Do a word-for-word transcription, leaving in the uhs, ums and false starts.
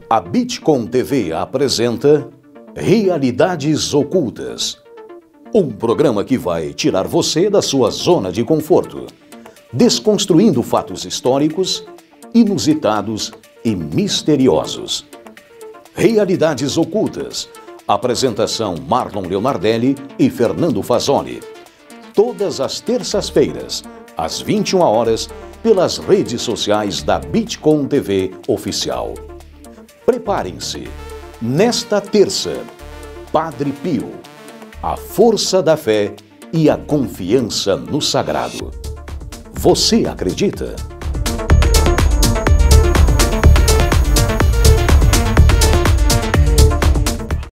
A Bitcom T V apresenta Realidades Ocultas, um programa que vai tirar você da sua zona de conforto, desconstruindo fatos históricos, inusitados e misteriosos. Realidades Ocultas. Apresentação Marlon Leonardelli e Fernando Fazzoni. Todas as terças-feiras, às vinte e uma horas, pelas redes sociais da Bitcom T V Oficial. Preparem-se. Nesta terça, Padre Pio, a força da fé e a confiança no sagrado. Você acredita?